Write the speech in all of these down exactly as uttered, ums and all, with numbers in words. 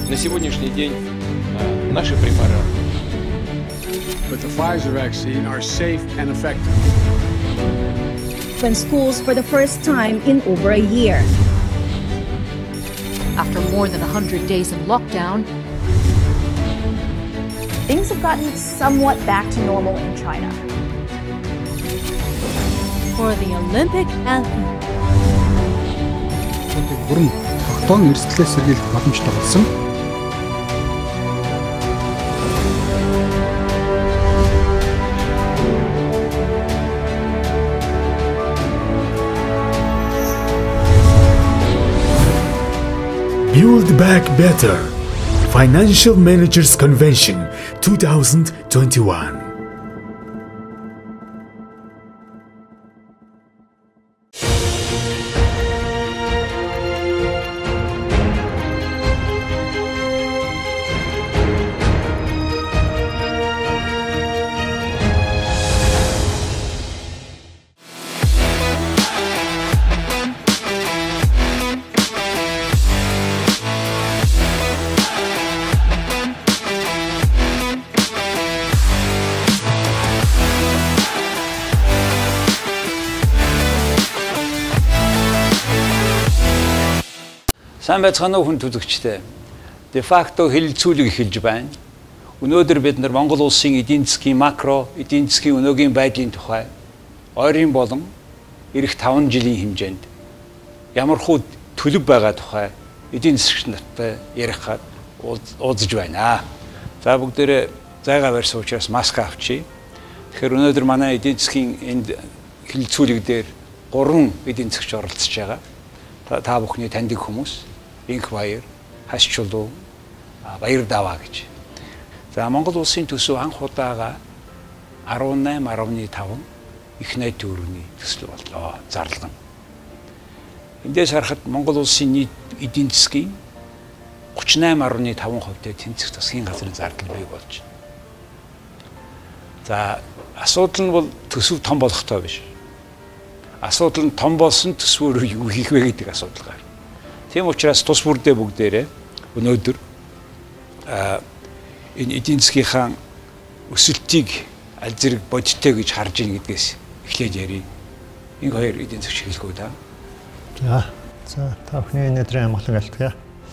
На сегодняшний день наши препараты. But the Pfizer vaccine are safe and effective. Open schools for the first time in over a year. After more than one hundred days in lockdown, Things have gotten somewhat back to normal in China. for the Olympic anthem. Бүрэн тогтоон эрсдлээс сэргийлэх боломжтой болсон. Build Back Better Financial Managers Convention twenty twenty-one. Сайн байцгаана уу хүн төлөгчтэй. De facto хэлэлцүүлэг эхэлж байна. Өнөөдөр бид нар Монгол улсын эдийн засгийн макро, эдийн засгийн өнөөгийн байдлын тухай ойрын болон эх таван жилийн хэмжээнд ямар хуу төлөв байгаа тухай эдийн засгч нартай ярих гад уулзж байна. За бүгдээрээ зайгаа барьсан учраас маск авчи. Тэгэхээр өнөөдөр манай эдийн засгийн энд хэлэлцүүлэг дээр гурван эдийн засгч оролцож байгаа. Та бүхний таньдаг хүмүүс Инх Баяр, Хаш Чулуу, Баяр Даваа гэж. За Монгол улсын төсөв анх удаага арван найман гаруй таван их найт төгрөгийн төсөл боллоо зарлан. Эндээс харахад Монгол улсын нийт эдийн засгийн гуравч найман гаруй таван хувьтай тэнцэх засгийн газрын зардал бий болж байна. За асуудал нь бол төсөв том болохтой биш. Асуудал нь том болсон төсвөөр юу хийх вэ гэдэг асуудал гарна. Тийм учраас тус бүрдээ бүгдээрээ өнөөдөр энэ эдийн засгийнхаа өсөлтийг аль зэрэг бодиттой гэж харж ийн гэдгээс эхлээд ярив. Энэ хоёр эдийн засаг хэлэхгүй да. За, за та бүхний өнөөдрийн амгалан алтгая.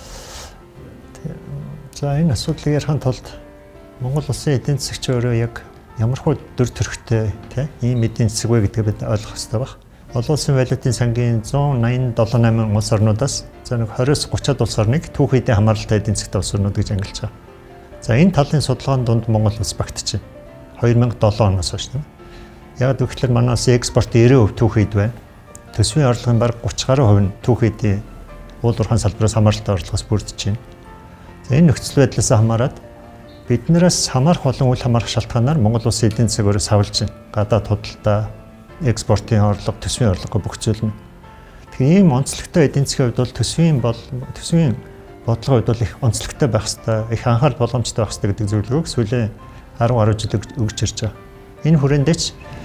За энэ асуудлыг ярихын тулд Монгол улсын эдийн засагч өөрөө яг ямар хөө дүр төрхтэй тийм ийм эдийн засаг вэ гэдгийг бид ойлгох хэрэгтэй байна. Олон улсын валютын сангийн зуун найман долоо найман улс орнуудаас за нэг двадцать гурван улс орныг түүх эдийн хамааралтай эдийн засгт улс орнууд гэж ангилж байгаа. За энэ талын судалгааны дунд Монгол улс багтчихэ. две тысячи седем оноос хойш тийм. Яг гэвэл манай улсын экспорт девяносто процент түүх эд байна. Төсвийн орлогын бараг тридцать гаруй хувь нь түүх эдийн уул уурхайн салбараас хамааралтай орлогоос бүрдэж байна. За энэ нөхцөл байдлаас хамаарат биднээс хамаарх болон үл хамаарах шалтгаанаар Монгол улсын эдийн засаг өөрөө савлж байна. Гадаад худалдаа экспортын орлого, төсвийн орлого бүх зүйл нь. Тэгэхээр ийм онцлогтой эдийн засгийн хувьд бол төсвийн бол төсвийн бодлогын хувьд бол их онцлогтой байх хэрэгтэй, их анхаарал боломжтой байх хэрэгтэй гэдэг зөвлөгөөг сүүлийн арван гаруй жил өгч ирж байгаа. Энэ хүрээндээ ч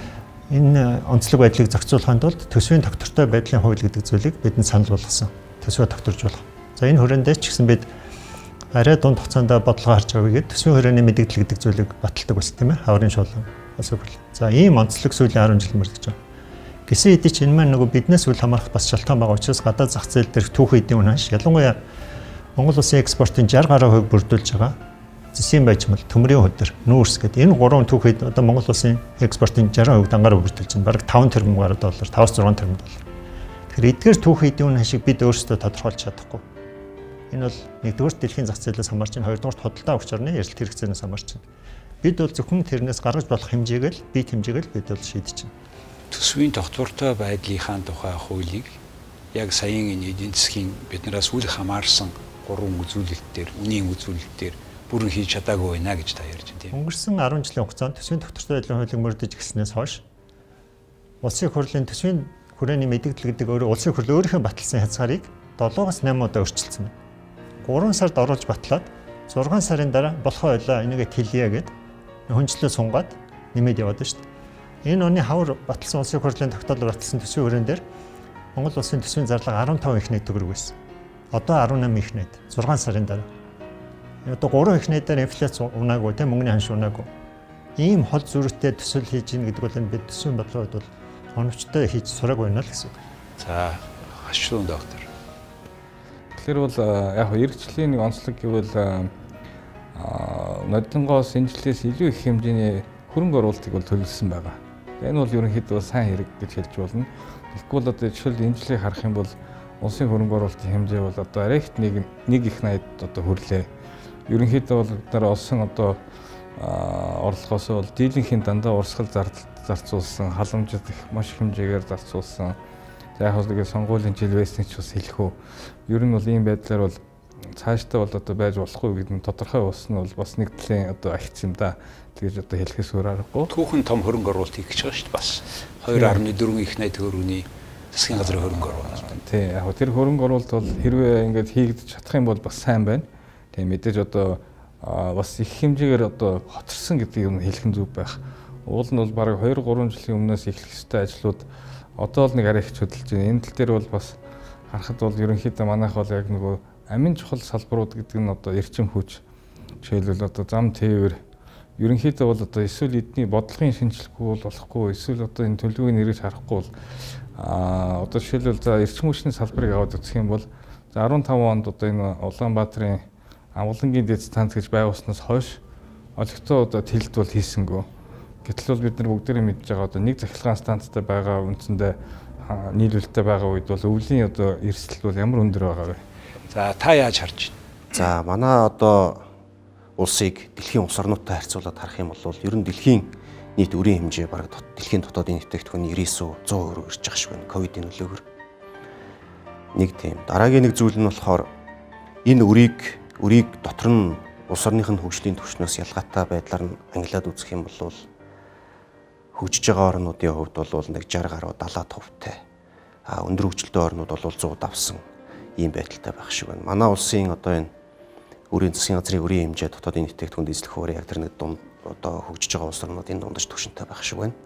энэ онцлог байдлыг зохицуулахын тулд төсвийн доктортой байдлын хууль гэдэг зүйлийг бидэнд санал болгосон. Төсвөө докторж болох. За энэ хүрээндээ ч гэсэн бид арай дунд хугацаанд бодлого харж байгаа гэдэг төсвийн хүрээний мэдээлэл гэдэг зүйлийг баталдаг байсан тийм ээ. Хаврын шуулан. За ийм онцлог сүүлийн арван жил мөрдөж байгаа. Гэсэн хэдий ч энэ маань нөгөө биднээс үл хамаарах бас шалтгаан байгаа учраас гадаад зах зээл дээрх түүх эдийн үн ханш ялангуяа Монгол улсын экспортын шестьдесят гаруй хувийг бүрдүүлж байгаа. Зэсийн байжмал, төмрийн хөдөр, нүүрс гэдэг энэ гурван түүх эд одоо Монгол улсын экспортын шестьдесят хувийг дангаар бүрдүүлж байна. Бараг таван тэрбум гаруй доллар, таваас зургаан тэрбум доллар. Тэгэхээр эдгээр түүх эдийн үн ханшийг бид өөрсдөө тодорхойлж чадахгүй. Энэ бол нэгдүгээр дэлхийн зах зээлээс хамаарч байна, хоёрдугаар худалдаа авах орны эрсдэл хэрэгцээнээс хамаарч байна. Бид бол зөвхөн тэрнээс гаргаж болох хэмжээг л бие хэмжээг л бид бол шийдэж байна. Төсвийн тогтвортой байдлынхаа тухай хуулийг яг саяын энэ эдийн засгийн биднээс үл хамаарсан гурван үзүүлэлтээр, үнийн үзүүлэлтээр бүрэн хийж чадаагүй байна гэж та ярьж байна тийм. Өнгөрсөн арван жилийн хугацаанд төсвийн тогтвортой байдлын хуулийг мөрдөж гиснээс хойш улсын хурлын төсвийн хүрээний мэдээлэл гэдэг өөрөө улсын хурл өөрийнхөө баталсан хязгаарыг долоогоос найман удаа өөрчилсөн байна. гурван сард оруулж батлаад зургаан сарын дараа болохоо ойлоо энийгээ хэлье гэд хүнчлээ сунгаад нэмээд яваад шүү дээ. Энэ оны хавар баталсан улсын хурлын тогтоолоор баталсан төсвийн хүрээнд дээр Монгол улсын төсвийн зарлага арван таван их найт төгрөг байсан. Одоо арван найман их найт зургаан сарын дараа. одоо гурван эхний дээр инфляц унаагүй тийм мөнгөний ханш унаагүй. Ийм хол зүрхтэй төсөл хийж ийн гэдэг бол энэ бид төсвийн бодлогод бол оновчтой хийж сураагүй байна л гэсэн. За хашуун доктор. Тэгэхээр бол яг эрхчлэлийн нэг онцлог гэвэл нодонгоос энэ жилээс илүү их хэмжээний хөрөнгө оруулалтыг бол төлөвлөсөн байгаа. Энэ бол ерөнхийдөө сайн хэрэг гэж хэлж болно. Тэгэхгүй бол одоо жишээл энэ жилийг харах юм бол улсын хөрөнгө оруулалтын хэмжээ бол одоо арайт нэг нэг их найд одоо хүрлээ. Ерөнхийдөө бол дараа олсон одоо орлогоос бол дийлэнхийн дандаа урсгал зарцуулсан, халамжид их маш хэмжээгээр зарцуулсан. За яг л сонгуулийн жил байсан ч бас хэлэхүү. Ер нь бол ийм байдлаар бол цаашдаа бол одоо байж болохгүй гэдэг нь тодорхой болсон бол бас нэг талын одоо агц юм да. Тэгэж одоо хэлэхээс өөр аргагүй. Түүхэн том хөрөнгө оруулалт хийх гэж байгаа шүү дээ бас. two point four их найд төгрөгийн засгийн газрын хөрөнгө оруулалт. Тий, яг тэр хөрөнгө оруулалт бол хэрвээ ингэж хийгдэж чадах юм бол бас сайн байна. Тэг мэдээж одоо бас их хэмжээгээр одоо хоцорсон гэдгийг юм хэлэх нь зөв байх. Уул нь бол бараг two three жилийн өмнөөс эхлэх ёстой ажлууд одоо л нэг арай их хөдөлж байна. Энэ тал дээр бол бас харахад бол ерөнхийдөө манайх бол яг нөгөө амин чухал салбарууд гэдэг нь одоо эрчим хүч жишээлбэл одоо зам тээвэр ерөнхийдөө бол одоо эсвэл эдний бодлогын шинжилгээгүй бол болохгүй эсвэл одоо энэ төлөвийг нэрэж харахгүй бол а одоо жишээлбэл за эрчим хүчний салбарыг аваад үзэх юм бол за fifteen онд одоо энэ Улаанбаатарын амгалангийн дэд станц гэж байгуулснаас хойш олигтой одоо тэлэлт бол хийсэнгөө. Гэтэл бол бид нар бүгдээрээ мэдж байгаа одоо нэг захиргаан станцтай байгаа үндсэндээ нийлүүлэлттэй байгаа үед бол өвлийн одоо эрсдэл бол ямар өндөр байгаа вэ? За та яаж харж байна? За манай одоо улсыг дэлхийн улс орнуудтай харьцуулаад харах юм бол ер нь дэлхийн нийт өрийн хэмжээ бараг дэлхийн дотоодын нэвтрэгдэхүүн ninety-nine one hundred ирж байгаа шиг байна ковидын нөлөөгөөр. Нэг тийм. Дараагийн нэг зүйл нь болохоор энэ өрийг өрийг дотор нь улс орныхын хөгжлийн түвшнээс ялгаатай байдлаар нь ангилаад үзэх юм бол хөгжиж байгаа орнуудын хувьд бол нэг sixty гаруй seventy төвтэй. А өндөр хөгжилтэй орнууд бол one hundred давсан ийм байдалтай байх шиг байна. Манай улсын одоо энэ өрийн засгийн газрын өрийн хэмжээ дотоодын нэвтрэгдэхүүн эзлэх хуурь яг тэр нэг дунд одоо хөгжиж байгаа улс орнуудын дундаж түвшинтэй байх шиг байна.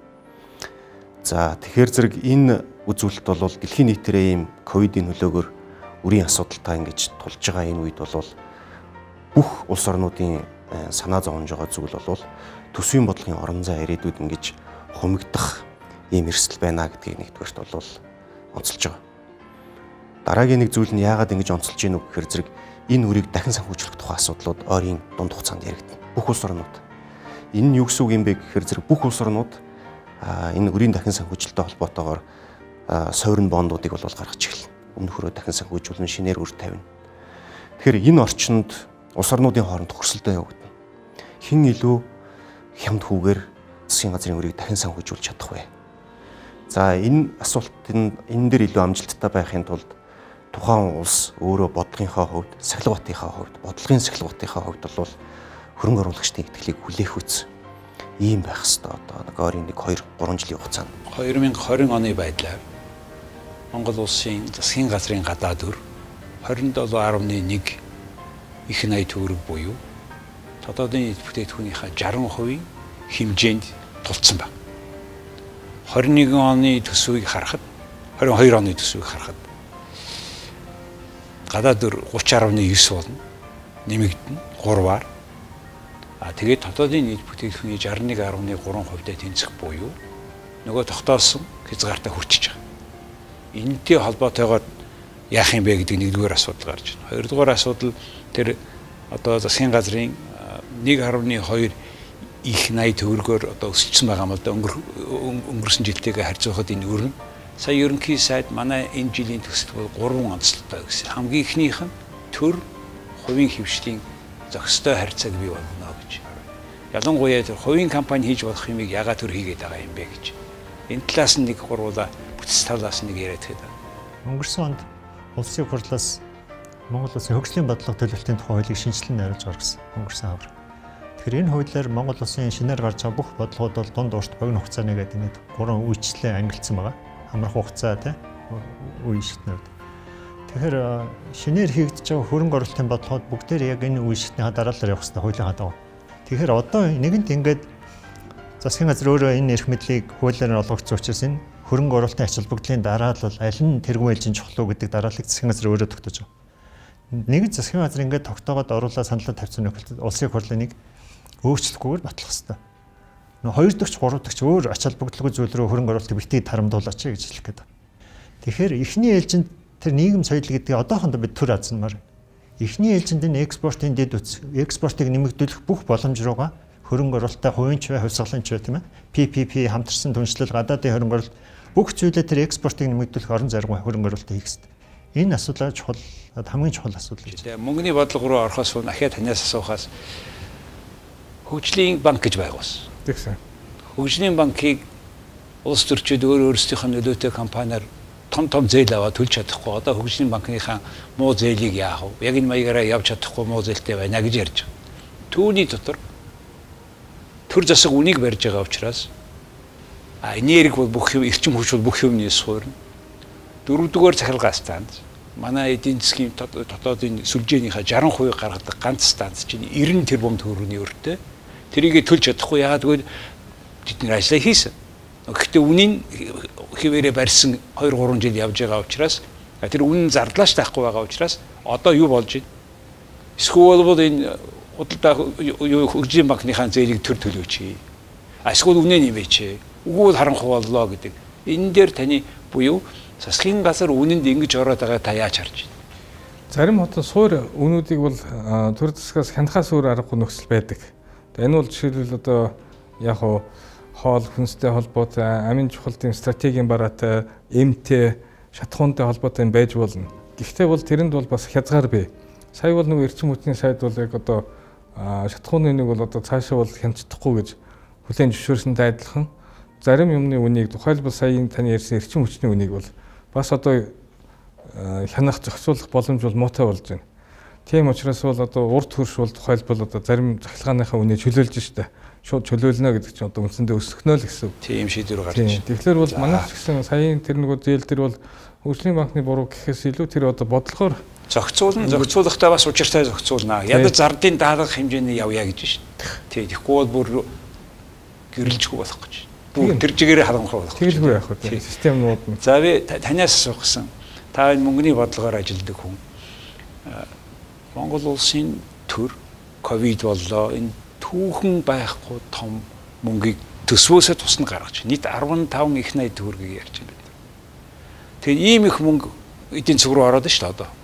За тэгэхээр зэрэг энэ үзүүлэлт бол дэлхийн нийтээрээ ийм ковидын нөлөөгөөр өрийн асуудалтай ингэж тулж байгаа энэ үед бол бүх улс орнуудын санаа зовж байгаа зүйл бол төсвийн бодлогын орон зай ирээдүйд ингэж хумигдах ийм эрсдэл байна гэдгийг нэгдүгээрт бол онцолж байгаа. Дараагийн нэг зүйл нь яагаад ингэж онцолж ийн үг гэхээр зэрэг энэ үрийг дахин санхүүжүүлэх тухай асуудлууд ойрын дунд хугацаанд яригдана. Бүх улс орнууд. Энэ нь юу гэсэн үг юм бэ гэхээр зэрэг бүх улс орнууд энэ үрийн дахин санхүүжилттэй холбоотойгоор сойрон бондуудыг бол гаргаж эхэлнэ. Өмнөхөрөө дахин санхүүжүүлэн шинээр үр тавина. Тэгэхээр энэ орчинд улс орнуудын хооронд тохирсолтой явагдана. Хэн илүү хямд хүүгээр засгийн газрын үрийг дахин санхүүжүүлж чадах вэ? За энэ асуултын энэ дээр илүү амжилттай байхын тулд тухайн улс өөрөө бодлогынхаа хувьд, сахилгатынхаа хувьд, бодлогын сахилгатынхаа хувьд бол хөрөнгө оруулагчдын итгэлийг хүлээх үз. Ийм байх ёстой одоо нэг ойрын нэг two three жилийн хугацаанд. twenty twenty оны байдлаар Монгол улсын засгийн газрын гадаад өр twenty-seven point one их найд төгрөг буюу дотоодын нийт бүтээгдэхүүнийхээ sixty percent хэмжээнд тулцсан байна. twenty-one оны төсвийг харахад twenty-two оны төсвийг харахад гадаад өр thirty point nine болно. Нэмэгдэн three-аар. А тэгээд дотоодын нийт бүтээгдэхүүний sixty-one point three хувьтай тэнцэх буюу нөгөө тогтоосон хязгаартай хүрчихэж байгаа. Энэтэй холбоотойгоор яах юм бэ гэдэг нэгдүгээр асуудал гарч байна. Хоёрдугаар асуудал тэр одоо засгийн газрын one point two их найд төгрөгөөр одоо өсчихсөн байгаа юм л да өнгөрсөн жилтэйгээ харьцуулахад энэ өрн сая ерөнхий сайд манай энэ жилийн төсөл бол three онцлогтой гэсэн. Хамгийн ихнийх нь төр хувийн хөвшлийн зохистой харьцааг бий болгоно гэж. Ялангуяа тэр хувийн компани хийж болох юмыг ягаад төр хийгээд байгаа юм бэ гэж. Энэ талаас нь нэг гурвуулаа бүтц талаас нэг яриад байдаг. Өнгөрсөн онд улсын хурлаас Монгол улсын хөгжлийн бодлого төлөвлөлтийн тухай хуулийг шинжилэн найруулж гаргасан. Өнгөрсөн хавар. Тэгэхээр энэ хуулиар Монгол улсын шинээр гарч байгаа бүх бодлогууд бол дунд урт богино хугацааны гэдэг нэг гурван үйлчлэлээ ангилсан байгаа. Хамрах хугацаа тий үе шатнууд. Тэгэхээр шинээр хийгдэж байгаа хөрөнгө оруулалтын бодлогод бүгдээр яг энэ үе шатны дараалал явах хэрэгтэй хуулийн хадав. Тэгэхээр одоо нэгэнт ингээд засгийн газар өөрөө энэ эрх мэдлийг хуулиар олгогдсон учраас энэ хөрөнгө оруулалтын ач холбогдлын дараалал аль нь тэргүүн ээлжийн чухал уу гэдэг дарааллыг засгийн газар өөрөө тогтоож байгаа. Нэгэн засгийн газар ингээд тогтоогоод оруулаад саналаа тавьсан нөхөлд улсын хурлыг өөрчлөхгүйгээр батлах хэрэгтэй. Нөө хоёр дахь, гурав дахь өөр ач холбогдолгүй зүйл рүү хөрөнгө оруулалтыг битгий тарамдуулаач гэж хэлэх гээд. Тэгэхээр эхний ээлжинд тэр нийгэм соёл гэдгийг одоохондоо бид төр азнамаар. Эхний ээлжинд энэ экспортын дэд үтс, экспортыг нэмэгдүүлэх бүх боломж руугаа хөрөнгө оруулалтаа хувийн ч бай, хувьсгалын ч бай тийм ээ. пи пи пи хамтарсан түншлэл, гадаадын хөрөнгө оруулалт бүх зүйлээ тэр экспортыг нэмэгдүүлэх орон зайргүй хөрөнгө оруулалтыг хийх хэрэгтэй. Энэ асуудал чухал, хамгийн чухал асуудал гэж. Тэгээ мөнгөний бодлого руу орохоос өмнө ахиад танаас асуухаас хөгжлийн банк гэж байгуулсан. Тэгсэн. Хөгжлийн банкыг улс төрчид өөр өөрсдийнх нь нөлөөтэй компаниар том том зээл аваад төлж чадахгүй. Одоо хөгжлийн банкныхаа муу зээлийг яах вэ? Яг энэ маягаараа явж чадахгүй муу зээлтэй байна гэж ярьж байгаа. Түүний дотор төр засаг үнийг барьж байгаа учраас а энерги бол бүх юм, эрчим хүч бол бүх юмны суурь. Дөрөвдүгээр цахилгаан станц. Манай эдийн засгийн дотоодын сүлжээнийхээ шаран хувийг гаргадаг ганц станц чинь нব্бэ тэрбум төгрөгийн өртөө. Тэрийг төлж чадахгүй яагаад гэвэл тэдний ажлаа хийсэн. Гэхдээ үнийн хിവэрэ барьсан хоёр гурван жил явж байгаа учраас тэр үнэн зардлаач таахгүй байгаа учраас одоо юу болж байна? Эсвэл бол энэ худалдаа хөгжлийн банкныхаа зээлийг төр төлөөч. Эсвэл үнэ нэмээч. Үгүй харанхуй боллоо гэдэг. Энэ дээр таны буюу засгийн газар үнэнд ингэж ороод байгаа та яаж харж байна? Зарим хотод суур үнүүдийг бол төр засгаас хянахаас өөр аргагүй нөхцөл байдаг. Энэ бол жишээлбэл одоо яг хоо хоол хүнстэй холбоотой, амин чухал тийм стратегийн бараатай, эмтэй, шатхуунтай холбоотой байж болно. Гэхдээ бол тэрэнд бол бас хязгаар бий. Сая бол нэг эрчим хүчний сайд бол яг одоо шатхууны нэг бол одоо цаашаа бол хянцдахгүй гэж хүлээн зөвшөөрсөнтэй адилхан зарим юмны үнийг тухайлбал саяын таны ярьсан эрчим хүчний үнийг бол бас одоо хянах зохицуулах боломж бол муутай болж байна. Тийм учраас бол одоо урд хөрш бол тухайлбал одоо зарим захилгааныхаа үнийг чөлөөлж штэ. Шууд чөлөөлнө гэдэг чинь одоо үндсэндээ өсгөхнө л гэсэн. Тийм шийдвэр гарч байна. Тэгэхээр бол манайх ч гэсэн саяын тэр нэг зээл тэр бол хөгжлийн банкны буруу гэхээс илүү тэр одоо бодлогоор зохицуулна, зохицуулахдаа бас учиртай зохицуулна. Ядаж зардын даалгах хэмжээний явъя гэж шин. Тий, тэгэхгүй бол бүр гэрэлжгүй болох гэж. Бүр тэр чигээрээ халамхрах болох. Тэгэлгүй яах вэ? Системнууд нь. За би танаас асуусан. Та энэ мөнгөний бодлогоор ажилладаг хүн. Монгол улсын төр ковид боллоо. Энэ түүхэн байхгүй том мөнгийг төсвөөсөө тусна гаргаж. Нийт арван таван их найд төгрөгийг ярьж байна. Тэгээ ийм их мөнгө эдийн засаг руу ороод шүү дээ одоо.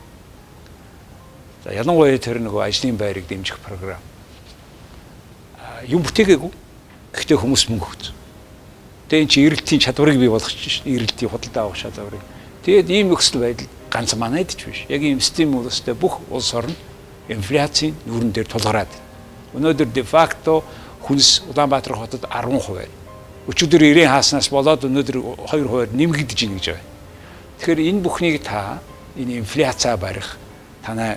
За ялангуяа тэр нөгөө ажлын байрыг дэмжих програм. Юм бүтээгээгүй. Гэхдээ хүмүүс мөнгө өгсөн. Тэгээ энэ чи эрэлтийн чадварыг бий болгочих шин. Эрэлтийн худалдаа авах чадварыг. Тэгээд ийм нөхцөл байдал ганц манайд ч биш. Яг ийм стимулстэй бүх улс орн инфляцийн нүүрэн дээр тулгараад. Өнөөдөр де факто хүнс Улаанбаатар хотод арван хувиар. Өчигдөр ирэн хааснаас болоод өнөөдөр хоёр хувиар нэмэгдэж ийн гэж байна. Тэгэхээр энэ бүхнийг та энэ инфляцаа барих танай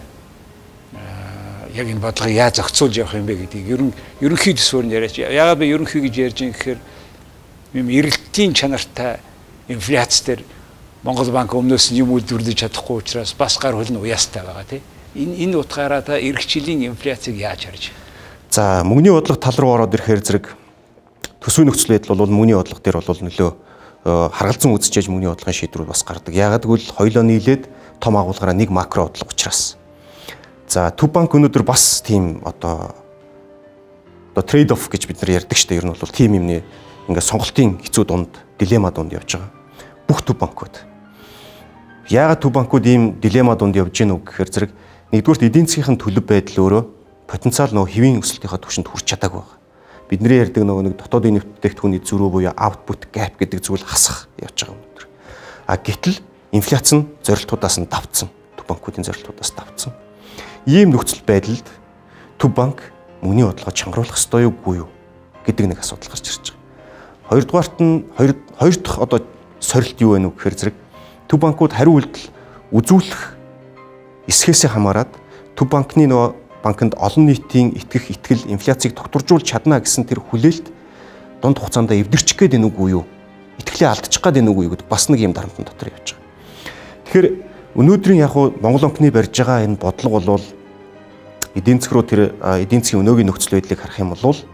яг энэ бодлогыг яаж зохицуулж явах юм бэ гэдгийг ерөн ерөнхий төсвөр нь яриач. Яагаад би ерөнхий гэж ярьж байгаа гэхээр юм эрэлтийн чанартай инфляц дээр Монгол банк өмнөөс нь юм үйлдвэрлэж чадахгүй учраас бас гар хөл нь уяастай байгаа тийм. Энэ энэ утгаараа та эх жилийн инфляцийг яаж харж байна? За мөнгөний бодлого тал руу ороод ирэхээр зэрэг төсвийн нөхцөл байдал бол мөнгөний бодлого дээр бол нөлөө харгалзан үзчихэж мөнгөний бодлогын шийдвэрүүд бас гардаг. Яагаад гэвэл хоёулаа нийлээд том агуулгаараа нэг макро бодлого учраас. За Төв банк өнөөдөр бас тийм одоо одоо трейд офф гэж бид нар ярьдаг шүү дээ. Ер нь бол тийм юмний ингээд сонголтын хэцүү дунд, дилемма дунд явж байгаа. Бүх Төв банкуд. Яагаад Төв банкуд ийм дилемма дунд явж гэнэ үг гэхээр зэрэг нэгдүгürt эдийн засгийн төлөв байдал өөрөө потенциал нөгөө хэвийн өсөлтийнхаа түвшинд хүрч чадаагүй байна. Бидний ярьдаг нөгөө нэг дотоодын нэвтрүүлэгдэхүүний зөрүү буюу output gap гэдэг зүйл хасах явж байгаа өнөөдөр. А гэтэл инфляц нь зорилтуудаас нь давцсан. Төв банкуудын зорилтуудаас давцсан. Ийм нөхцөл байдалд Төв банк мөнгөний бодлогоо чангаруулах ёстой юу гэдэг нэг асуудал гарч ирж байгаа. Хоёрдугаарт нь хоёр хоёр дахь одоо сорилт юу вэ нүг гэхээр зэрэг Төв банкуд хариу үйлдэл үзүүлэх эсхээсээ хамаарат Төв банкны нөгөө банкнд олон нийтийн итгэх итгэл инфляцийг тогтворжуулж чадна гэсэн тэр хүлээлт дунд хугацаанд эвдэрчих гээд байна уу юу? Итгэлээ алдчих гээд байна уу юу гэдэг бас нэг юм дарамтан дотор явж байгаа. Тэгэхээр өнөөдрийн яг уу Монгол банкны барьж байгаа энэ бодлого бол эдийн засаг руу тэр эдийн засгийн өнөөгийн нөхцөл байдлыг харах юм бол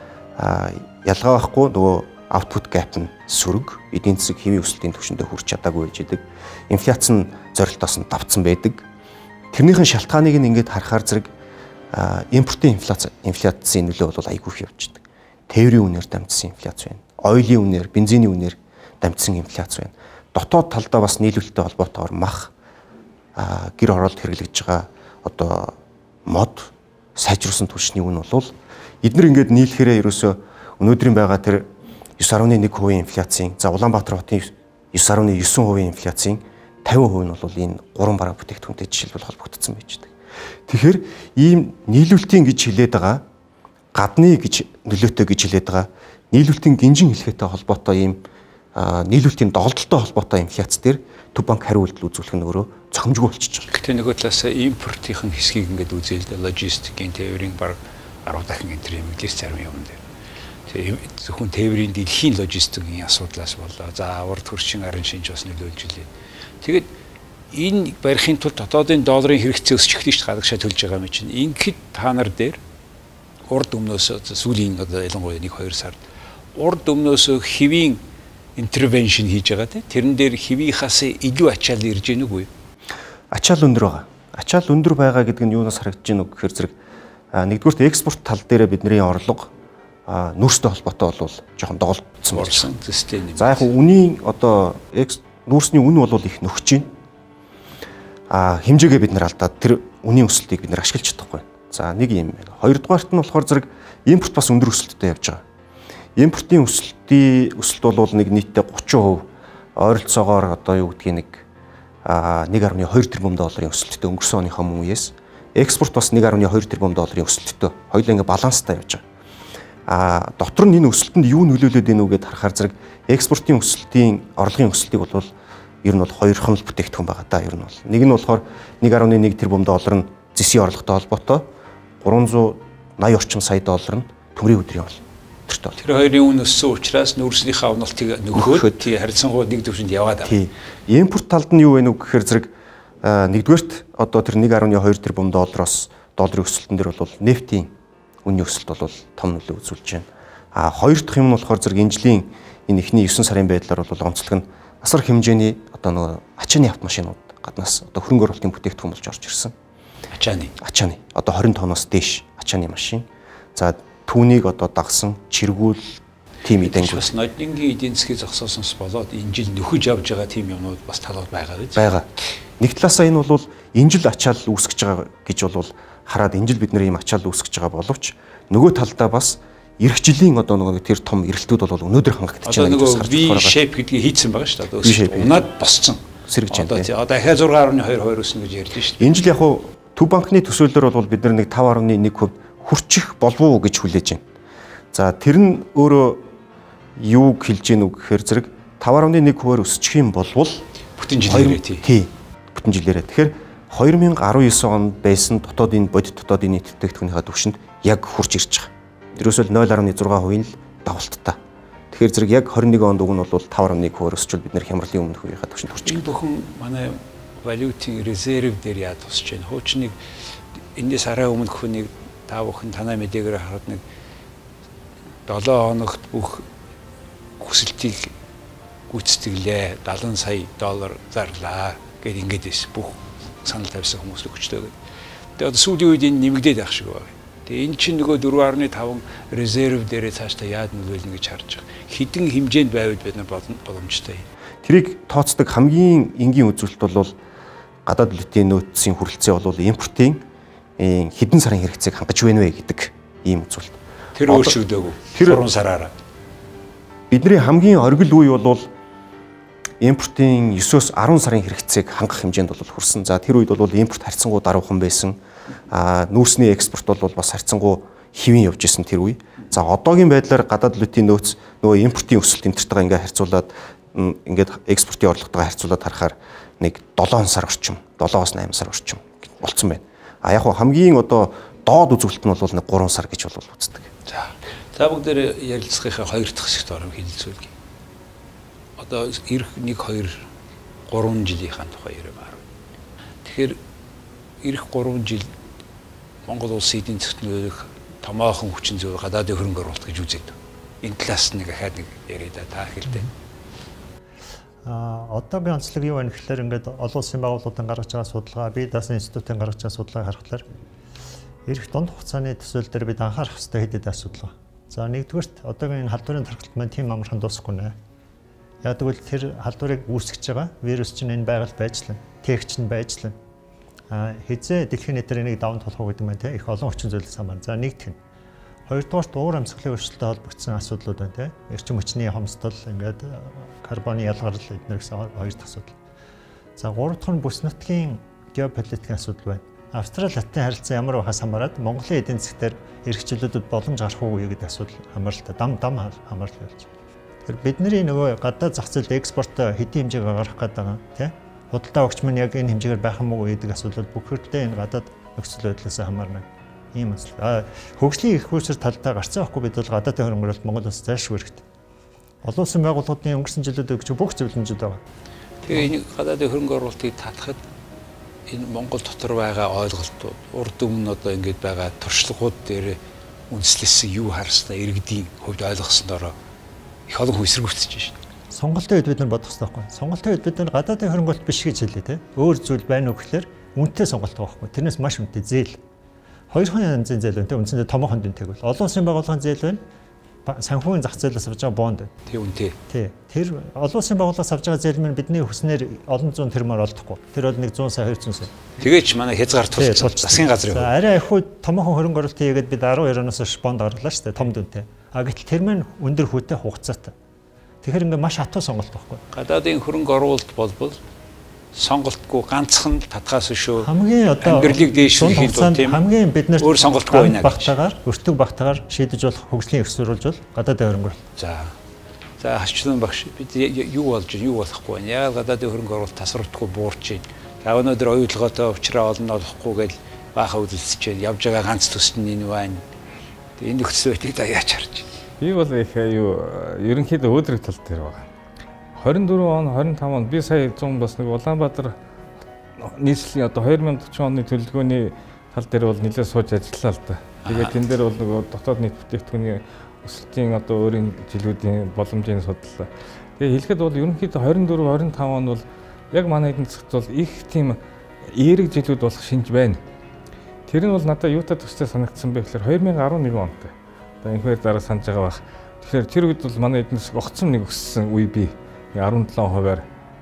ялгаа байхгүй нөгөө output gap нь сөрөг, эдийн засаг хэвийн өсөлтийн түвшиндээ хүрч чадаагүй байж идэг. Инфляц нь зорилтоос нь давцсан байдаг. тэрнийхэн шалтгааныг нь ингээд харахаар зэрэг импортын инфляц инфляцийн нөлөө бол айгүй их явж байгаа. Тээврийн үнээр дамжсан инфляц байна. Ойлын үнээр, бензиний үнээр дамжсан инфляц байна. Дотоод талдаа бас нийлүүлэлттэй холбоотойгоор мах гэр оролт хэрэглэж байгаа одоо мод сайжруулсан түвшний үн бол эдгээр ингээд нийлэхээрээ ерөөсөө өнөөдрийн байгаа тэр нine point one percent инфляцийн за Улаанбаатар хотын nine point nine percent инфляцийн fifty percent нь бол энэ гурван бараа бүтээгдэхүүнтэй жишээлбэл холбогдсон байж байгаа. Тэгэхээр ийм нийлүүлэлтийн гэж хэлээд байгаа гадны гэж нөлөөтэй гэж хэлээд байгаа нийлүүлэлтийн гинжин хэлхээтэй холбоотой ийм нийлүүлэлтийн доголдолтой холбоотой инфляц дээр Төв банк хариу үйлдэл үзүүлэх нь өөрөө цохимжгүй болчихж байгаа. Гэхдээ нөгөө талаас импортын хэсгийг ингээд үзээл дээ логистикийн тээврийн баг ten дахин энэ мэдлээс зарим юм дээр. Тэгээ зөвхөн тээврийн дэлхийн логистикийн асуудлаас болоо. За урд хөршин арын шинж бас нөлөөлж илээ. Тэгээд энэ барихын тулд дотоодын долларын хэрэгцээ өсчих гэж гадагшаа төлж байгаа юм чинь. Ингээд та нар дээр урд өмнөөс сүүлийн одоо ялангуяа one two сард урд өмнөөс хэвийн интервеншн хийж байгаа тийм. Тэрэн дээр хэвийнхаас илүү ачаал ирж гэнэ үгүй. Ачаал өндөр байгаа. Ачаал өндөр байгаа гэдэг нь юунаас харагдаж байна вэ гэхээр зэрэг нэгдүгürt экспорт тал дээр бидний орлого нүүрстэй холбоотой бол жоохон доголдсон болсон систем. За яг үнийн одоо нүүрсний үн бол их нөхөж байна. А хэмжээгээ бид нар алдаад тэр үнийн өсөлтийг бид нар ашиглаж чадахгүй. За нэг юм байна. Хоёрдугаарт нь болохоор зэрэг импорт бас өндөр өсөлттэй явж байгаа. Импортын өсөлтийн өсөлт бол нэг нийтдээ thirty percent ойролцоогоор одоо юу гэдгийг нэг one point two тэрбум долларын өсөлттэй өнгөрсөн оныхоо мөн үеэс экспорт бас one point two тэрбум долларын өсөлттэй хоёулаа ингээ баланстай явж байгаа. А дотор нь энэ өсөлтөнд юу нөлөөлөд байна вэ гэдээ харахаар зэрэг экспортын өсөлтийн орлогын өсөлтийг бол ер нь бол хоёрхан л бүтээгдэхүүн байгаа да. Ер нь бол нэг нь болохоор one point one тэрбум доллар нь зэсийн орлоготой холбоотой three hundred eighty орчим сая доллар нь төмрийн өдрийн бол тэр хоёрын үн өссөн учраас нүүрснийхээ авналтыг нөхөөд тий харьцангуй нэг төвшөнд яваад байгаа. Тий. Импорт талд нь юу вэ нүг гэхээр зэрэг нэгдүгээрт одоо тэр one point two тэрбум доллароос долларын өсөлтөн дээр бол нефтийн үнийн өсөлт бол том нөлөө үзүүлж байна. А хоёр дахь юм нь болохоор зэрэг энэ жилийн энэ эхний nine сарын байдлаар бол онцлог нь асар хэмжээний одоо нөгөө ачааны автомашинууд гаднаас одоо хөрөнгө оруулалтын бүтээгдэхүүн болж орж ирсэн. Ачааны. Ачааны. Одоо twenty тонноос дээш ачааны машин. За түүнийг одоо дагсан чиргүүл тим эдэнгүй бас нодингийн эдийн засгийг зогсоосноос болоод энэ жил нөхөж явж байгаа тим юмнууд бас талууд байгаа гэж байгаа. Нэг талаасаа энэ бол энэ жил ачаал үүсгэж байгаа гэж бол хараад энэ жил бид нэр ийм ачаал үүсгэж байгаа боловч нөгөө талдаа бас эх жилийн одоо нөгөө тэр том эрэлтүүд бол өнөөдөр хангагдаж байна гэж харж байгаа. V-shape гэдгийг хийцэн байгаа шүү дээ. Одоо унаад босцсон. Сэргэж байна. Одоо дахиад six point two two өснө гэж ярьж шүү дээ. Энэ жил яг хуу Төв банкны төсөөллөөр бол бид нар нэг five point one percent хүрчих болов уу гэж хүлээж байна. За тэр нь өөрөө юуг хэлж гэнэ үг гэхээр зэрэг five point one percent өсчих юм болвол бүтэн жилээрээ тий. Бүтэн жилээрээ. Тэгэхээр twenty nineteen онд байсан дотоодын бодит дотоодын нийт бүтээгдэхүүнийхээ түвшинд яг хурж ирж байгаа. Тэрөөсөө nine point six percent л давалттай. Тэгэхээр зэрэг яг twenty-one онд уг нь бол five point one percent өсчвөл бид нэр хямралын өмнөх үеийнхээ түвшинд хүрч байгаа. Энэ бүхэн манай валютын резерв дээр яад тусч байна. Хуучныг энэс арай өмнөх хүнийг та бүхэн танай мэдээгээр хараад нэг seven хоногт бүх хүсэлтийг гүйцэтгэлээ seventy сая доллар зарлаа гэд ингэж байсан. Бүх санал тавьсан хүмүүс л хүчтэй. Тэгээд одоо сүүлийн үед энэ нэмэгдээд байх шиг байна. Тэгээд энэ чинь нөгөө four point five резерв дээрээ цаашдаа яад нөлөөлнө гэж харж байгаа. Хідэн хэмжээнд байвал бид нар боломжтой. Тэрийг тооцдог хамгийн энгийн үзүүлэлт бол гадаад валютын нөөцийн хүрэлцээ бол импортын хэдэн сарын хэрэгцээг хангаж байна вэ гэдэг ийм үзүүлэлт. Тэр өөрчлөгдөөгүй. three сараараа. Бидний хамгийн оргил үе бол импортын nine-өөс ten сарын хэрэгцээг хангах хэмжээнд бол хүрсэн. За тэр үед бол импорт харьцангуй даруухан байсан. А нүүрсний экспорт бол бас харьцангуй хэвэн явж исэн тэр үе. За одоогийн байдлаар гадаад валютын нөөц нөгөө импортын өсөлт тэмдэртэйгээ ингээ харьцуулаад ингээд экспортын орлоготойгоо харьцуулаад харахаар нэг seven сар орчим, seven-аас eight сар орчим болцсон байна. А яг хамгийн одоо доод үзүүлэлт нь бол нэг three сар гэж бол үздэг. За. Та бүгд ярилцлагынхаа хоёр дахь хэсэгт орон хэлэлцүүлье. Одоо эх one two three жилийнхаа тухай ярмаар. Тэгэхээр эх three жил Монгол улсын эдийн засгт нөлөөлөх томоохон хүчин зүйл гадаадын хөрөнгө оруулалт гэж үзээд. Энэ талаас нэг ахаад нэг яриа да та хэлдэ. А одоогийн онцлог юу вэ гэхээр ингээд олон улсын байгууллагуудын гаргаж байгаа судалгаа, бие даасан институтын гаргаж байгаа судалгааг харахаар эх дунд хугацааны төсөөл дээр бид анхаарах хэрэгтэй хэдэд асуудал байна. За нэгдүгээрт одоогийн халдварын тархалт маань тийм амархан дуусахгүй нэ. Яг тэгвэл тэр халдварыг үүсгэж байгаа вирус чинь энэ байгаль байжлаа, техч нь байжлаа. А хизээ дэлхийн нийтээр энийг даван тулах уу гэдэг маань те их олон хүчин зүйлс хамаар. За нэгдүгээр нь. Хоёрдугаарт уур амьсгалын өөрчлөлтөд холбогдсон асуудлууд байна те. Эрчим хүчний хомсдол, ингээд карбоны ялгарл эдгээр гэсэн хоёр дахь асуудал. За гурав дахь нь бүс нутгийн геополитикийн асуудал байна. Австрали Латин харилцаа ямар байхаас хамаарат Монголын эдийн засгаар эрхчлөлтөд боломж гарах уу гэдэг асуудал хамааралтай дам дам хамаарал болж байна. Тэгэхээр бидний нөгөө гадаад зах зээлд экспорт хэдийн хэмжээг гаргах гэдэг байгаа тийм худалдаа өгч мань яг энэ хэмжээгээр байх юм уу гэдэг асуудал бүхэлдээ энэ гадаад нөхцөл байдлаас хамаарна. Ийм асуудал. А хөгжлийн их хурцар талдаа гарцсан байхгүй бид бол гадаадын хөрөнгө оруулалт Монгол улс зайлшгүй хэрэгтэй. Олон улсын байгууллагуудын өнгөрсөн жилүүдэд өгч бүх зөвлөмжүүд байгаа. Тэгээ энэ гадаадын хөрөнгө оруулалтыг татахад энэ Монгол дотор байгаа ойлголтууд урд өмнө одоо ингэж байгаа туршлагууд дээр үндэслэсэн юу харснаа иргэдийн хувьд ойлгосон дороо их олон хүн эсэргүүцэж байна. Сонголтын үед бид нар бодох хэрэгтэй байхгүй. Сонголтын үед бид нар гадаадын хөрөнгө оруулалт биш гэж хэлээ те. Өөр зүйл байна уу гэхээр үнэтэй сонголт байгаа байхгүй. Тэрнээс маш үнэтэй зээл. Хоёрхан янзын зээл байна те. Үндсэндээ томоохон дүнтэй бол. Олон улсын байгууллагын зээл байна. Санхүүгийн зах зээлээс авч байгаа бонд. Тий үнэтэй. Тий. Тэр олон улсын байгууллагаас авч байгаа зээл маань бидний хүснээр олон зуун тэрмээр олдохгүй. Тэр бол нэг сая двести сая. Тэгээч манай хязгаар тулцсан засгийн газрын. За арай их үед томоохон хөрөнгө оруулалтын хийгээд бид арван хоёр оноос хойш бонд гарлаа шүү дээ. Том дүнтэй. А гэтэл тэр маань өндөр хүүтэй хугацаатай. Тэгэхээр ингээ маш хатуу сонголт байхгүй. Гадаадын хөрөнгө оруулалт болбол сонголтгүй ганцхан татгаас шүү. Хамгийн одоо амьдралыг дээшлэхийн тулд тийм хамгийн бид нар өөр сонголтгүй байна гэж. Багтаагаар, өртөг багтаагаар шийдэж болох хөгжлийн их сурвалж бол гадаадын хөрөнгө оруулалт. За. За хачлан багш бид юу болж юу болохгүй байна. Яг гадаадын хөрөнгө оруулалт тасралтгүй буурч байна. За өнөөдөр оюутгаатай уучраа олно олохгүй гэж бааха үдэлсэж байна. Явж байгаа ганц төс нь энэ байна. Тэгээ энэ нөхцөл байдлыг да яаж харж байна. Би бол их юу ерөнхийдөө өөдрөг тал дээр байгаа. двадцать четыре он, двадцать пять он би сая зүүн бас нэг Улаанбаатар нийслэлийн одоо две тысячи сорок оны төлөвлөгөөний тал дээр бол нэлээд сууж ажиллалаа л да. Тэгээд энэ дээр бол нөгөө дотоод нийт бүтээгдэхүүний өсөлтийн одоо өөрийн жилүүдийн боломжийн судаллаа. Тэгээд хэлэхэд бол ерөнхийдөө двадцать четыре, двадцать пять он бол яг манай эдийн засгт бол их тийм эерэг жилүүд болох шинж байна. Тэр нь бол надад юутай төстэй санагдсан бэ гэхээр две тысячи eleven онтой. Одоо энэ хоёр дараа санаж байгаа бах. Тэгэхээр тэр үед бол манай эдийн засаг огцом нэг өссөн үе бий. seventeen хувиар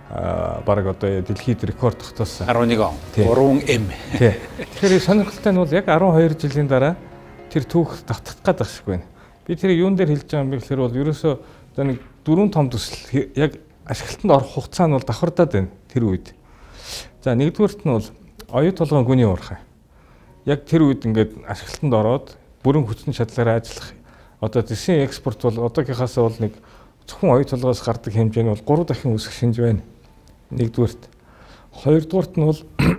бараг одоо дэлхийд рекорд тогтоосон. eleven он. three эм. Тий. Тэгэхээр сонирхолтой нь бол яг twelve жилийн дараа тэр түүх давтагдах гэдэг шиг байна. Би тэр юун дээр хэлж байгаа юм бэ гэхээр бол ерөөсөө одоо нэг дөрвөн том төсөл яг ашиглалтанд орох хугацаа нь бол давхардаад байна тэр үед. За нэгдүгээрт нь бол оюут толгойн гүний уурхай. Яг тэр үед ингээд ашиглалтанд ороод бүрэн хүчин чадлаараа ажиллах. Одоо зэсийн экспорт бол одоогийнхаас бол нэг зөвхөн оюут толгоос гардаг хэмжээ нь бол гурав дахин өсөх шинж байна. Нэгдүгээрт. Хоёрдугаарт нь бол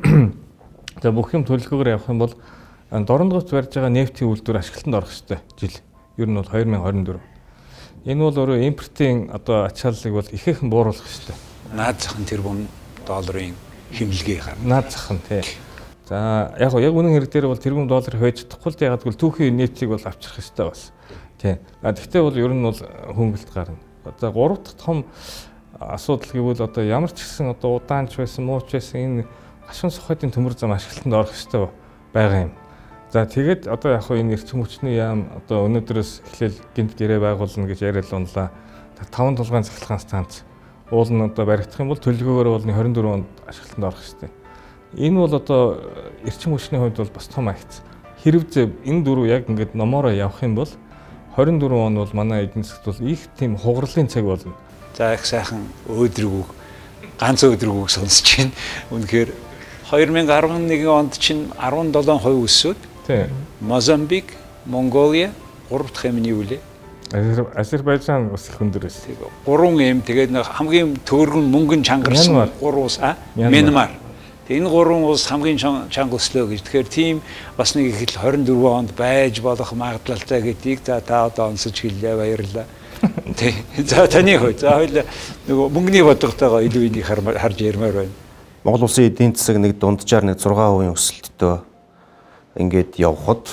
за бүх юм төлөвлөгөөр явах юм бол дорногоос барьж байгаа нефтийн үйлдвэр ашиглалтанд орох ёстой жил. Ер нь бол twenty twenty-four. Энэ бол өөрөө импортын одоо ачааллыг бол ихээхэн бууруулах ёстой. Наад зах нь тэрбум долларын хэмнэлгээ гарна. Наад зах нь тий. За яг яг үнэн хэрэг дээр бол тэрбум доллар хөөж чадахгүй л ягаад гэвэл түүхийн нефтийг бол авчрах ёстой бас. Тий. А тэгтээ бол ер нь бол хөнгөлт гарна. Одоо гурав дахь том асуудал гэвэл одоо ямар ч гэсэн одоо удаанч байсан, мууч байсан энэ гашуун сухатын төмөр зам ашиглалтанд орох ёстой байгаа юм. За тэгээд одоо яг хөө энэ эрчим хүчний яам одоо өнөөдрөөс эхлээл гинт гэрээ байгуулна гэж яриад унлаа. таван тулгаан цахилгаан станц уул нь одоо баригдах юм бол төлөвлөгөөгөөр бол twenty-four онд ашиглалтанд орох ёстой. Энэ бол одоо эрчим хүчний хувьд бол бас том агц. Хэрв зөв энэ дөрөв яг ингээд номоороо явах юм бол twenty-four он бол манай эдийн засгт бол их тийм хугарлын цаг болно. За их сайхан өөдрөг ганц өөдрөг сонсож байна. Үнэхээр twenty eleven онд чинь seventeen percent өсөөд тий. Мозамбик, Монголия гурав дахь эмний үлээ. Азербайджан бас их өндөр байсан. three эм тэгээд хамгийн төөргөн мөнгөн чангарсан гурван улс а Мянмар. Энэ гурван улс хамгийн чанга өслөө гэж. Тэгэхээр тийм бас нэг их л twenty-four онд байж болох магадлалтай гэдгийг за та одоо онцож хэллээ, баярлалаа. Тий. За таны хувьд за хоёул нөгөө мөнгөний бодлоготойгоо илүү энийг харж ярмаар байна. Монгол улсын эдийн засаг нэг дунджаар нэг six percent өсөлттэй ингээд явхад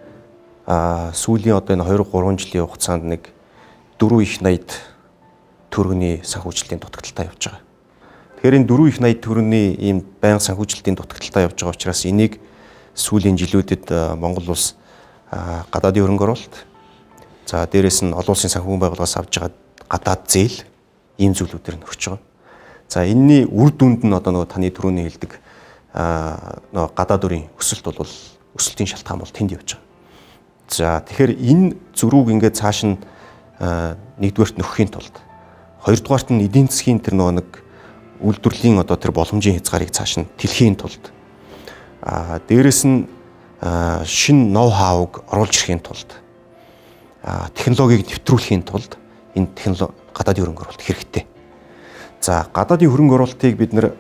а сүүлийн одоо энэ two three жилийн хугацаанд нэг four их eighty төгрөгийн санхүүжилтийн дутагдaltaа явж байгаа. Тэгэхээр энэ дөрвөн их найд төгрөгийн ийм байнга санхүүжилтийн дутагдaltaа явж байгаа учраас энийг сүүлийн жилүүдэд Монгол улс гадаадын хөрөнгө оруулалт, за дээрэс нь олон улсын санхүүгийн байгууллагаас авж байгаа гадаад зээл ийм зүйлүүдээр нөхөж байгаа. За энэний үр дүнд нь одоо нөгөө таны түрүүний хэлдэг нөгөө гадаад өрийн өсөлт бол өсөлтийн шалтгаан бол тэнд явж байгаа. За тэгэхээр энэ зөрүүг ингээд цааш нь нэгдүгээрт нөхөхийн тулд, хоёрдугаарт нь эдийн засгийн тэр нөгөө нэг үйлдвэрлэлийн одоо тэр боломжийн хязгаарыг цааш нь тэлхийн тулд, а дээрэс нь шинэ ноу хауг оруулж ирэхийн тулд, технологиг нэвтрүүлэхийн тулд энэ технологи гадаадын хөрөнгө оруулалт хэрэгтэй. За гадаадын хөрөнгө оруулалтыг бид нэр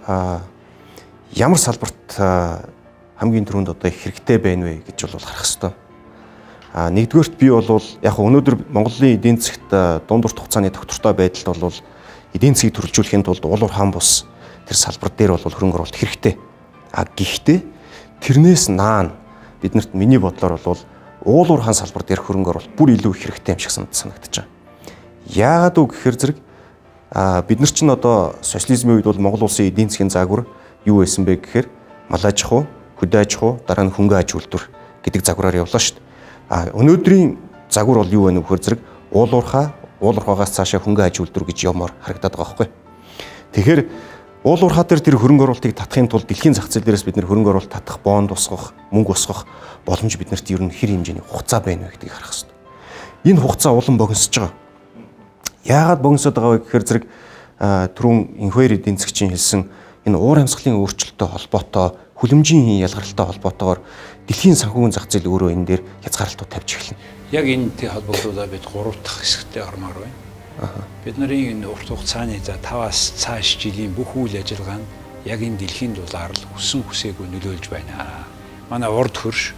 ямар салбарт хамгийн түрүүнд одоо их хэрэгтэй байна вэ гэж бол харах хэрэгтэй. А нэгдүгээрт би бол яг өнөөдөр Монголын эдийн засгт дунд урт хугацааны тогтвортой байдалд бол эдийн засгийг төрөлжүүлэхийн тулд уул уурхаан бус тэр салбар дээр бол хөрөнгө оруулалт хэрэгтэй. А гэхдээ тэрнээс наана биднэрт миний бодлоор бол уул уурхаан салбар дээр хөрөнгө оруулалт бүр илүү их хэрэгтэй юм шиг санагдаж байгаа. Яагаад үг гэхээр зэрэг а бид нар чинь одоо социализмын үед бол Монгол улсын эдийн засгийн загвар юу байсан бэ гэхээр мал аж ахуй, хөдөө аж ахуй, дараа нь хөнгө аж үйлдвэр гэдэг загвараар явлаа шүү дээ. А өнөөдрийн загвар бол юу вэ нөхөр зэрэг уул уурхай, уул уурхайгаас цаашаа хөнгө аж үйлдвэр гэж явмаар харагдаад байгаа байхгүй. Тэгэхээр уул уурхай дээр тэр хөрөнгө оруулалтыг татахын тулд дэлхийн зах зээл дээрээс бид нэр хөрөнгө оруулалт татах, бонд усгах, мөнгө усгах боломж биднэрт ер нь хэр хэмжээний хугацаа байна вэ гэдгийг харах хэрэгтэй. Энэ хугацаа улам богиносж байгаа. Яагаад богиносод байгаа вэ гэхээр зэрэг түрүүн инхвер эдийн засгчийн хэлсэн энэ уур амьсгалын өөрчлөлттэй холбоотой, хүлэмжийн ялгаралтай холбоотойгоор дэлхийн санхүүгийн зах зээл өөрөө энэ дээр хязгаарлалтууд тавьж эхэлнэ. Яг энэтэй холбогдуулаад бид гурав дахь хэсэгтээ ормоор байна. Бид нарын энэ урт хугацааны за таваас цааш жилийн бүх үйл ажиллагаа нь яг энэ дэлхийн дулаар л хүссэн хүсээгүй нөлөөлж байна. Манай урд хөрш,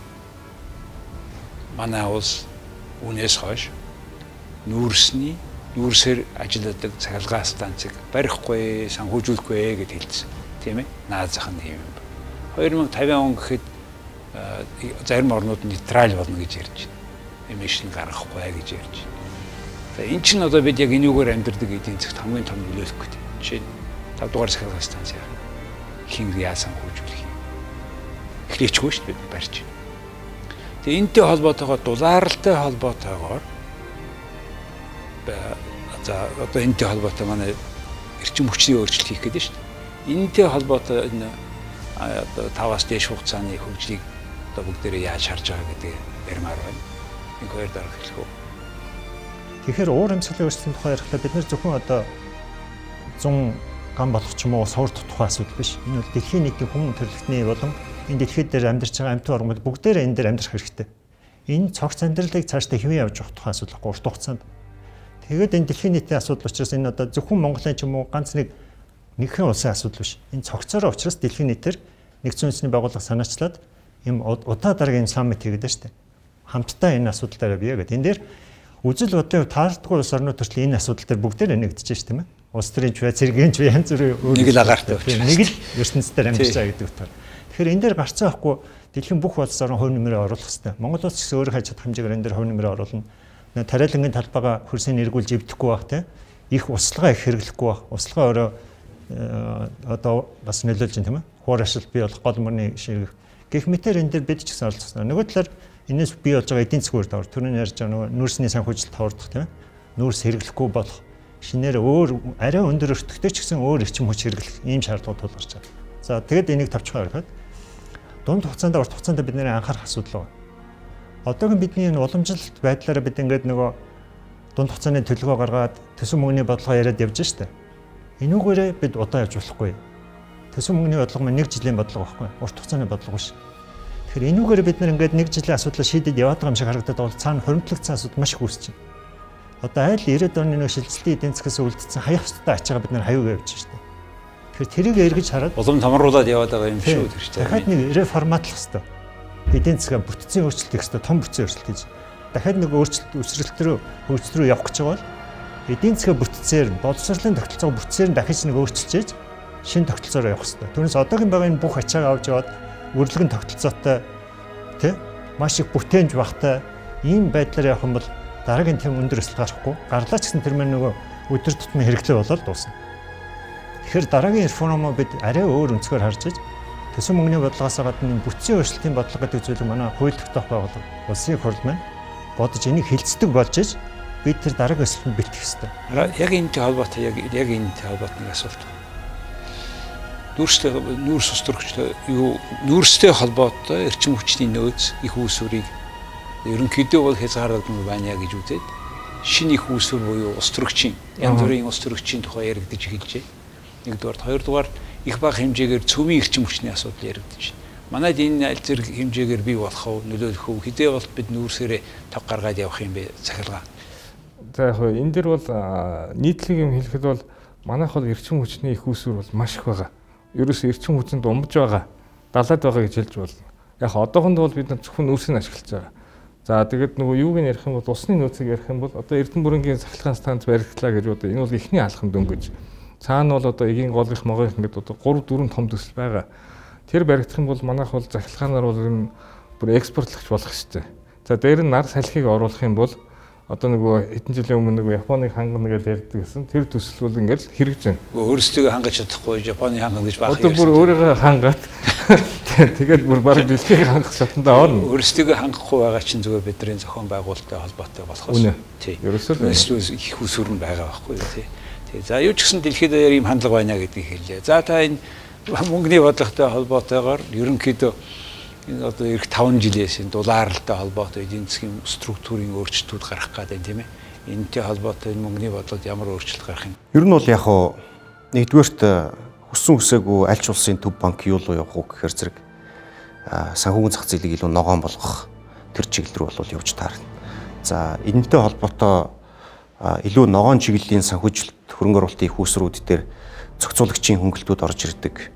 манай улс үүнээс хойш нүүрсний нүүрсээр ажилладаг цахилгаан станцыг барихгүй, санхүүжүүлэхгүй гэж хэлсэн. Тийм ээ? Наад зах нь юм. хоёр мың и тавин он гэхэд зарим орнууд нейтрал болно гэж ярьж байна. Эмишн гаргахгүй гэж ярьж байна. За эн чинь одоо бид яг энүүгээр амьдардаг эдийн засгт хамгийн том нөлөөлөх гэдэг. Жишээ нь тав дугаар цахилгаан станц яа. Хин яасан хөгжүүлэх юм. Эхлэхгүй шүү дээ бид барьж. Тэгээ энэтэй холбоотойгоор дулаалтай холбоотойгоор за одоо энэтэй холбоотой манай эрчим хүчний өөрчлөлт хийх гэдэг шүү дээ. Энэтэй холбоотой энэ одоо таваас дээш хугацааны хөгжлийг одоо бүгдээрээ яаж харж байгаа гэдэг ярмаар байна. Энэ хоёр дараах хэлэх үү. Тэгэхээр уур амьсгалын өөрчлөлтийн тухай ярихлаа бид нэр зөвхөн одоо зун гам болох ч юм уу суур тухай асуудал биш. Энэ бол дэлхийн нийтийн хүн төрөлхтний болон энэ дэлхийд дээр амьдарч байгаа амьтан орнууд бүгдээрээ энэ дээр амьдрах хэрэгтэй. Энэ цогц амьдралыг цаашдаа хэвэн явж явах тухай асуудал урт хугацаанд. Тэгээд энэ дэлхийн нийтийн асуудал учраас энэ одоо зөвхөн Монголын ч юм уу ганц нэг нэгэн улсын асуудал биш. Энэ цогцороо учраас дэлхийн нийтээр нэгдсэн үндэсний байгууллага санаачлаад юм удаа дараагийн саммит хийгээд байна шүү дээ. Хамтдаа энэ асуудал дээр бие гэдэг. Энэ дээр үжил бодлын таардаггүй улс орнууд төрөл энэ асуудал дээр бүгдээр нэгдэж байна шүү дээ. Улс төрийн ч бай, цэргийн ч бай янз бүрийн нэг л агаартай учраас нэг л ертөнцийн амьдарч байгаа гэдэг утгаар. Тэгэхээр энэ дээр гарцаа авахгүй дэлхийн бүх улс орн хувь нэмрээ оруулах хэрэгтэй. Монгол улс гэсэн өөрөө хайж чадах хэмжээгээр энэ дээр хувь нэмрээ оруулна. Тариалангийн талбайгаа хөрсийг эргүүлж эвдэхгүй байх тийм. Их услага их хэрэглэхгүй байх. Услага өөрөө одоо бас нөлөөлж байна тийм ээ. Хуур ашил бий болох гол мөрний ширгэх. Гэх мэтэр энэ дээр бид ч гэсэн оролцсон. Нөгөө талаар энэс бий болж байгаа эдийн засгийн үр дагавар түрүүний ярьж байгаа нөгөө нүүрсний санхүүжилт тавардах тийм ээ. Нүүрс хэрэглэхгүй болох шинээр өөр арай өндөр өртөгтэй ч гэсэн өөр эрчим хүч хэрэглэх ийм шаардлагууд тулгарч байгаа. За тэгэд энийг тавчгаа харахад дунд хугацаанд урт хугацаанд бид нэр анхаарах асуудал байна. Одоогийн бидний энэ уламжлалт байдлаараа бид ингээд нөгөө дунд хугацааны төлөвлөгөө гаргаад төсөв мөнгөний бодлого яриад явж штэ. Энүүгээрээ бид удаа явж болохгүй. Төсөв мөнгөний бодлого маань нэг жилийн бодлого байхгүй. Урт хугацааны бодлого биш. Тэгэхээр энүүгээрээ бид нар ингээд нэг жилийн асуудлыг шийдэж яваад байгаа юм шиг харагдаад бол цаана хуримтлагдсан асуудал маш их үүсэж байна. Одоо айл ирээд оны нэг шилжилтийн эдийн засгаас үлдсэн хаях хөсттэй ачаага бид нар хаяугаа явж штэ. Тэгэхээр тэрийг эргэж хараад улам томруулаад яваад байгаа юм шүү тэр чинь. Дахиад нэг реформатлах хэрэгтэй. Эдийн засгаа бүтцийн өөрчлөлт хийх хэрэгтэй, том бүтцийн өөрчлөлт хийж. Дахиад нэг өөрчлөлт өсрэлт рүү хөгжил рүү явах гэж байгаа бол эдийн засгаа бүтцээр, боловсролын тогтолцоог бүтцээр нь дахиж нэг өөрчилж шинэ тогтолцоороо явах хэрэгтэй. Түүнээс одоогийн байгаа энэ бүх ачаага авч яваад өрлөгөн тогтолцоотой тий маш их бүтээнж багтай ийм байдлаар явах юм бол дараагийн тэм өндөр өсөлт гарахгүй. Гарлаа ч гэсэн тэр мань нөгөө өдөр тутмын хэрэглээ болоод дуусна. Тэгэхээр дараагийн реформоо бид арай өөр өнцгөр харж иж төсөв мөнгөний бодлогоос гадна бүтцийн өөрчлөлтийн бодлого гэдэг зүйлийг манай хууль тогтоох байгууллага улсын хурл маань бодож энийг хилцдэг болж иж бид тэр дараагийн өсөлтөнд бэлтгэх ёстой. Яг энэтэй холбоотой яг яг энэтэй холбоотой нэг асуулт. Нүүрстэй нүүрс устөрөгчтэй юу нүүрстэй холбоотой эрчим хүчний нөөц их үүсвэрийг ерөнхийдөө бол хязгаарлагдсан байна гэж үзээд шинэ их үүсвэр буюу устөрөгчийн янз бүрийн устөрөгчийн тухай яригдж эхэлжээ. Нэгдүгээр, хоёрдугаар их бага хэмжээгээр цөвийн эрчим хүчний асуудал яригдж байна. Манайд энэ аль зэрэг хэмжээгээр бий болох уу, нөлөөлөх үү, хэдээ бол бид нүүрсээрээ тав гаргаад явах юм бэ захиргаа. За яг хөө энэ дэр бол нийтлэг юм хэлэхэд бол манайх бол эрчим хүчний их үүсвэр бол маш их байгаа. Ерөөс эрчим хүчинд умж байгаа, далаад байгаа гэж хэлж болно. Яг одоохондоо бол бид нар зөвхөн нүүрсийг ашиглаж байгаа. За тэгээд нөгөө юуг нь ярих юм бол усны нөөцийг ярих юм бол одоо Эрдэнэ бүрэнгийн сахилгаан станц баригдлаа гэж одоо энэ бол ихний алхам дөнгөж. Цаана бол одоо эгийн голынх могоих ингээд одоо гурав дөрвөн том төсөл байгаа. Тэр баригдах юм бол манайх бол захилгаанаар бол ер нь бүр экспортлогч болох шүү дээ. За дээр нь нар салхийг оруулах юм бол одоо нөгөө хэдэн жилийн өмнө нөгөө Японы ханган нэгээд ярьдаг гэсэн тэр төсөл бол ингээд хэрэгж байна. Өөрсдөө хангаж чадахгүй Японы ханган гэж баг. Одоо бүр өөрийгөө хангаад тэгээд бүр баг дэлхийг хангах шатндаа орно. Өөрсдөө хангахгүй байгаа чинь зүгээр бидний зохион байгуулалттай холбоотой болохоос. Тий. Ерөөсөө их усүр нь байгаа байхгүй юу тий. Тий. За юу ч гэсэн дэлхийд даяар ийм хандлага байна гэдгийг хэллээ. За та энэ мөнгөний бодлоготой холбоотойгоор ерөнхийдөө энэ одоо эх таван жилээс энэ дулаарлалтай холбоотой эдийн засгийн структурын өөрчлөлтүүд гарах гэдэг тийм ээ. Энэтэй холбоотой энэ мөнгөний бодлогод ямар өөрчлөлт гарах юм? Ер нь бол яг хоо нэгдүгээрт хүссэн хүсээгүй аль ч улсын төв банк юу руу явах уу гэхээр зэрэг санхүүгийн зах зээлийг илүү ногоон болгох тэр чиглэл рүү бол явж таарна. За энэтэй холбоотой илүү ногоон чиглэлийн санхүүжилт хөрөнгө оруулалтын их үүсрүүд дээр зохицуулагчийн хөнгөлтүүд орж ирдэг.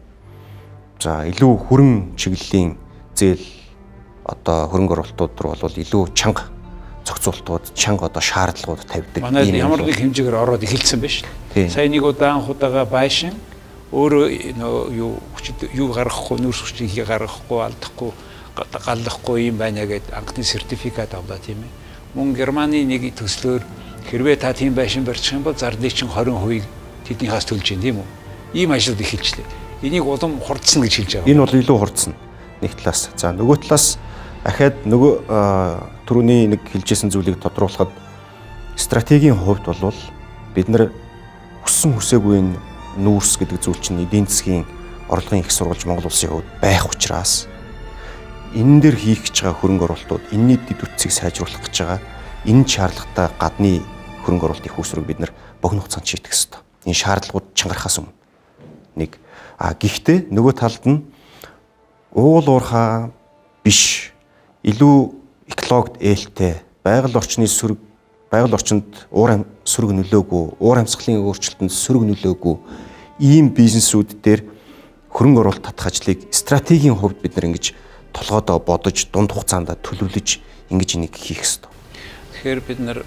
За илүү хүрэн чиглэлийн зээл одоо хөрөнгө оруулалтууд руу бол илүү чанга зохицуултууд, чанга одоо шаардлагууд тавьдаг. Манай ямар нэг хэмжээгээр ороод эхэлсэн байна шүү дээ. Сая нэг удаа анх удаага байшин өөрөө юу юу гаргахгүй, нүүрс хүчийг гаргахгүй, алдахгүй, галлахгүй юм байна гэдэг анхны сертификат авлаа тийм ээ. Мөн Германы нэг төслөөр хэрвээ та тийм байшин барьчих юм бол зардыг чинь двадцать хувийг тэднийхээс төлж чинь тийм үү? Ийм ажил эхэлчлээ. Энийг улам хурдсан гэж хэлж байгаа. Энэ бол илүү хурдсан нэг талаас. За нөгөө талаас ахаад нөгөө түрүүний нэг хэлжсэн зүйлийг тодруулахад стратегийн хувьд бол бид нар хүссэн хүсээгүй нүүрс гэдэг зүйл чинь эдийн засгийн орлогын их сурвалж Монгол улсын хувьд байх учраас энэ дээр хийх гэж байгаа хөрөнгө оруулалтууд энэний дэд үтцийг сайжруулах гэж байгаа энэ шаардлагатай гадны хөрөнгө оруулалтын их үүсвэрийг бид нар богино хугацаанд шийдэх ёстой. Энэ шаардлагууд чангарахаас өмнө нэг а гэхдээ нөгөө талд нь уул уурхай биш илүү экологид ээлтэй байгаль орчны сөрөг байгаль орчинд уур сөрөг нөлөөгүй уур амьсгалын өөрчлөлтөнд сөрөг нөлөөгүй ийм бизнесүүд дээр хөрөнгө оруулалт татах ажлыг стратегийн хувьд бид нар ингэж толгойдоо бодож дунд хугацаанд төлөвлөж ингэж энийг хийх ёстой. Тэгэхээр бид нар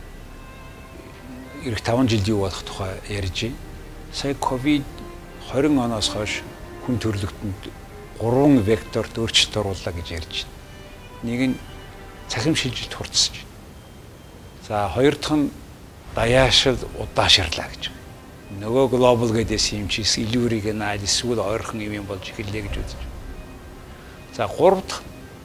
эх таван жилд юу болох тухай ярьж байна. Сая ковид двадцать оноос хойш хүн төрөлхтөнд гурван векторт өөрчлөлт оруулаа гэж ярьж байна. Нэг нь цахим шилжилт хурцсаж байна. За хоёр дахь нь даяашил удаашрлаа гэж. Нөгөө глобал гэдээс юм чи илүүрийг наад эсвэл ойрхон юм болж эхэллээ гэж үзэж байна. За гурав дахь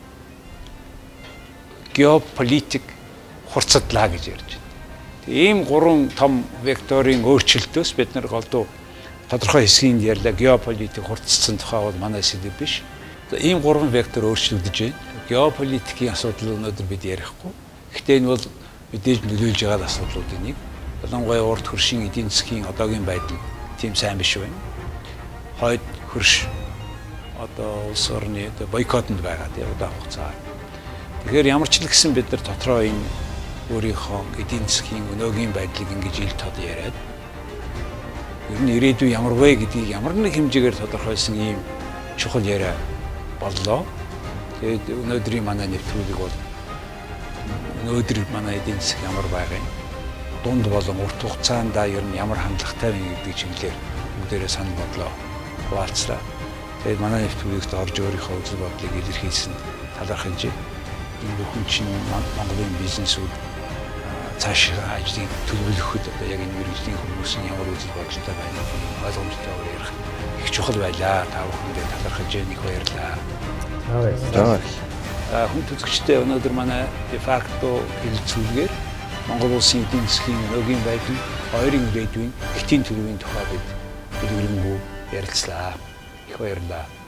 геополитик хурцадлаа гэж ярьж байна. Ийм гурван том векторын өөрчлөлтөөс бид нар голдуу тодорхой хэсгийн ярьлаа геополитик хурцсан тухай бол манай сэдв биш. Ийм гурван вектор өөрчлөгдөж байна. Геополитикийн асуудал өнөөдөр бид ярихгүй. Гэхдээ энэ бол мэдээж нөлөөлж байгаа асуудлуудын нэг. Ялангуяа урд хөршийн эдийн засгийн одоогийн байдал тийм сайн биш байна. Хойд хөрш одоо улс орны бойкотонд байгаа тийм удаа хугацаа. Тэгэхээр ямар ч л гэсэн бид нар дотроо энэ өөрийнхөө эдийн засгийн өнөөгийн байдлыг ингэж ил тод яриад ер нь ирээдүй ямар вэ гэдгийг ямар нэг хэмжээгээр тодорхойлсон ийм чухал яриа боллоо. Тэгээд өнөөдрийн манай нэвтрүүлэг бол өнөөдөр манай эдийн засаг ямар байгаа юм дунд болон урт хугацаанд ер нь ямар хандлагатай вэ гэдэг чиглэлээр бүгдээрээ санал бодлоо хуваалцлаа. Тэгээд манай нэвтрүүлэгт орж өөрийнхөө үзэл бодлыг илэрхийлсэн талархаж энэ бүхэн чинь Монголын бизнесүүд цааш ажлыг төлөвлөхөд одоо яг энэ мэргэжлийн хүмүүс нь ямар үзэл бодолтой байна ойлгомжтойгоор ярих их чухал байлаа. Та бүхэндээ талархаж яаных баярлаа. За. Хүн үзэгчтэй өнөөдөр манай де факто хэлэлцүүлгээр Монгол улсын эдийн засгийн өнөөгийн байдал, хоёрын ирээдүйн, эхтийн төлөвийн тухай бид бүлэглэнгүй ярилцлаа. Их баярлалаа.